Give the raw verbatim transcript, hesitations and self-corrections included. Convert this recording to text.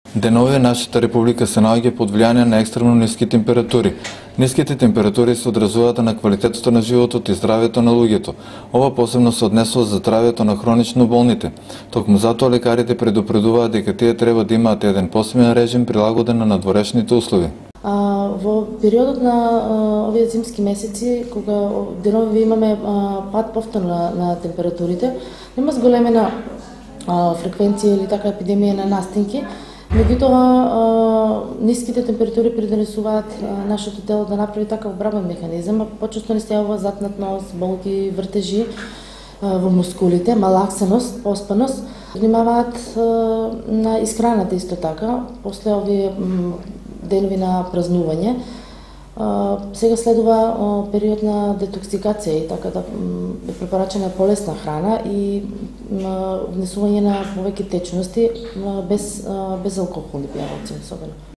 Денови нашата република се наоѓа под влијание на екстремно ниски температури. Ниските температури се одразуваат на квалитетот на животот и здравјето на луѓето. Ова посебно се однесува за здравјето на хронично болните. Токму затоа лекарите предупредуваат дека тие треба да имаат еден посебен режим прилагоден на надворешните услови. А, во периодот на а, овие зимски месеци, кога денови имаме а, пад повторно на, на температурите, нема зголемена а, фреквенција или така епидемија на настинки. Меѓутоа, ниските температури придонесуваат нашето тело да направи такав обрамен механизам, а почесто ни се јавува затнат нос, болки, вртежи во мускулите, малаксеност, поспаност. Внимаваат на исхраната исто така, после овие денови на празнување. Сега следува период на детоксикација и така да е препорачена полесна храна и внесување на повеќе течности без без алкохолни пијалаци особено.